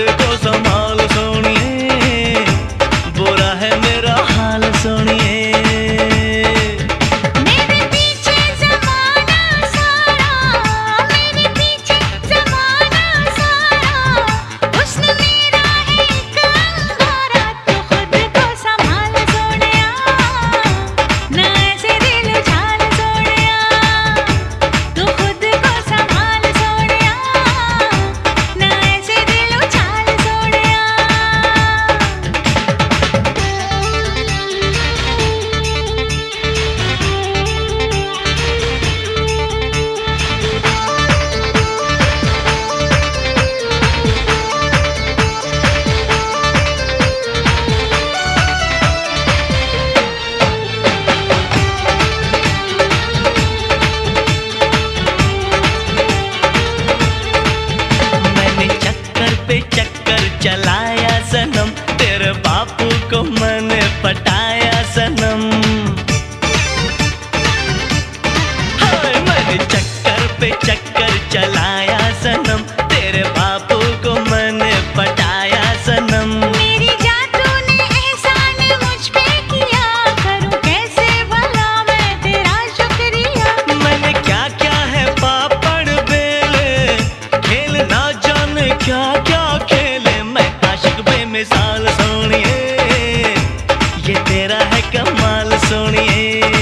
को संभाल सोनिए, बुरा है मेरा हाल सोनिए। चक्कर चलाया सनम, तेरे बापू को मैंने पटाया सनम। हाय मैंने चक्कर पे चक्कर चलाया सनम, तेरे बापू को मैंने पटाया सनम। मेरी जान तूने एहसान मुझ पे किया, करूं कैसे भला मैं तेरा शुक्रिया। मैंने क्या क्या है पापड़ बेले, खेल ना जाने क्या क्या खेले। मैं आशिक बेमिसाल सोनिए, ये तेरा है कमाल सोनिए।